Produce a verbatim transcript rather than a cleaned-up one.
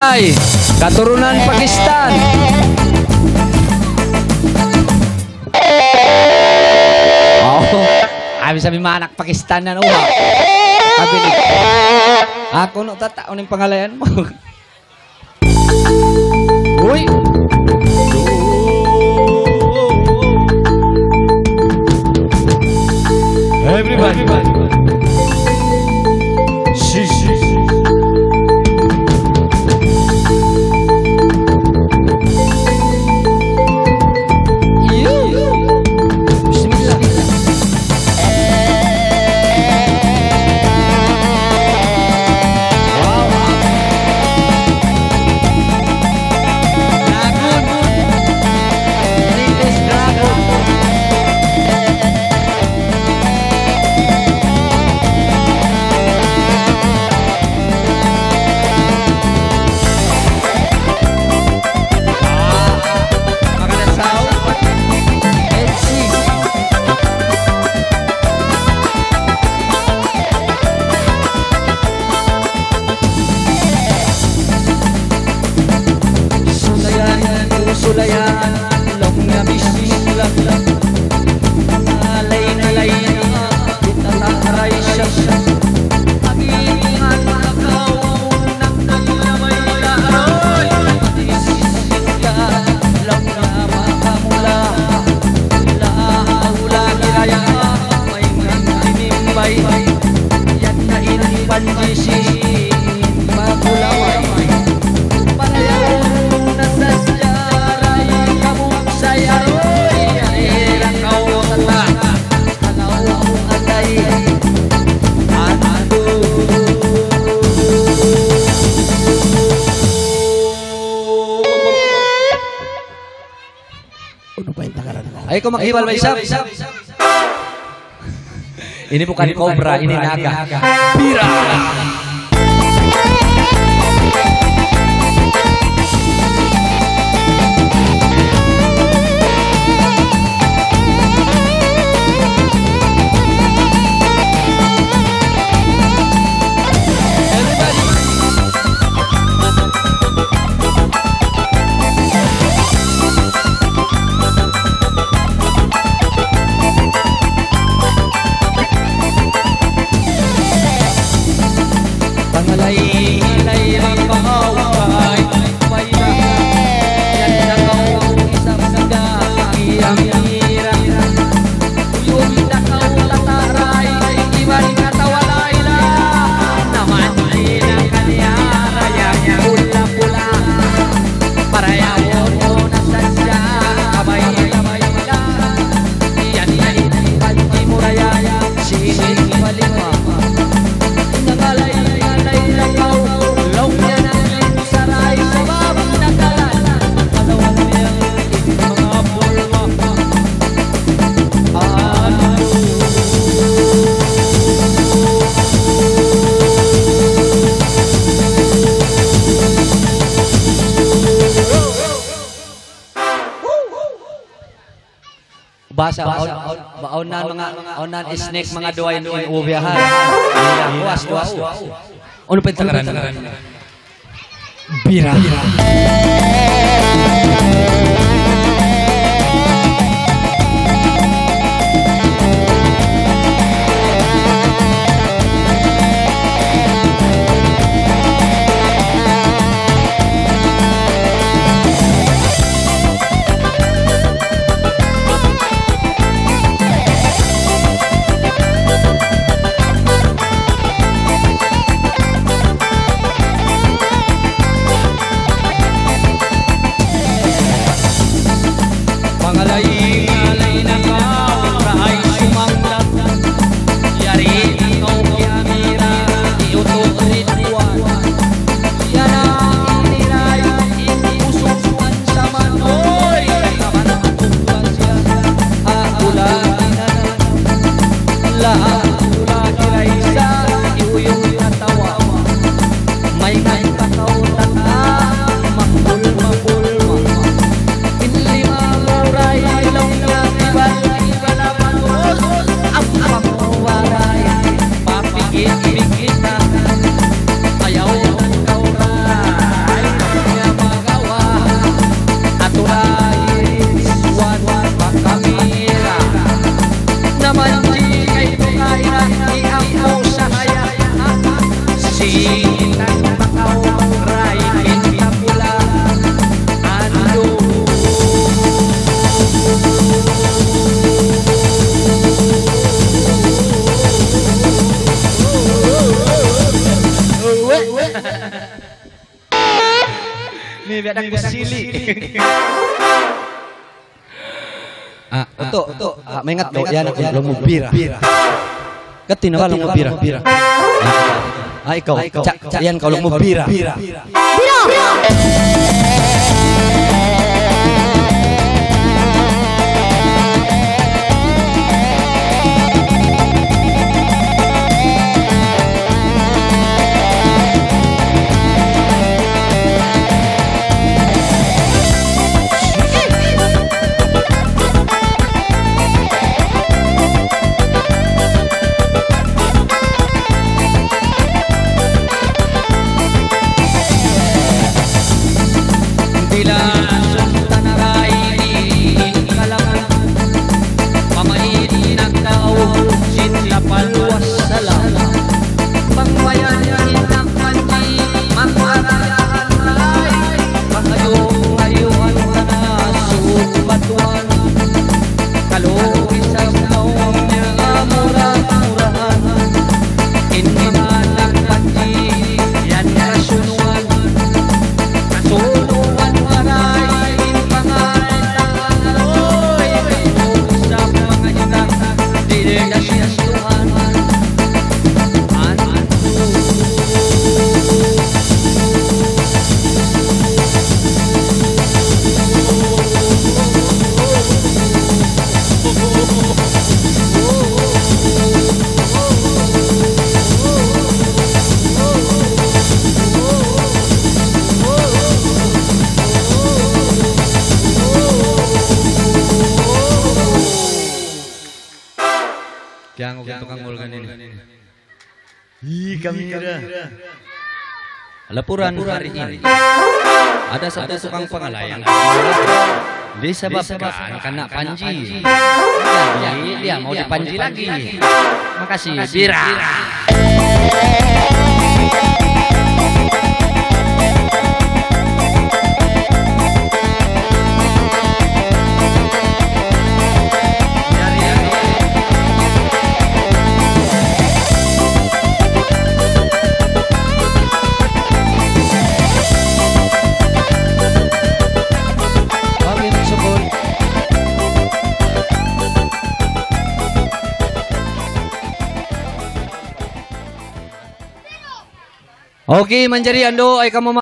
Ay, katurunan Pakistan. Oh, abi sabi mga anak Pakistan na uha. Kabilik. Ako no tataon yung pangalayan mo. Uy. Everybody. Everybody. Si, si, si. Ay, kung makiwal may isap. Ini bukan kobra, ini naga. Bira. Basa baonan mga onan snack mga duwain in ubiyahan. Kuas kuas. Ano pa tanggaran? Bira. Ni biar aku sili. Ah, untuk untuk mengat kau yan aku belum mubira. Ketin ba belum mubira? Ay kau, cak yan kau belum mubira. Bira. Yang untuk tukang ini. Ih, kamera. Laporan hari ini. Ada satu tukang pengalayan disebabkan kena panji. Jadi dia mau dipanji lagi. Makasih, Bira. Oke, menjadi ando ay kamu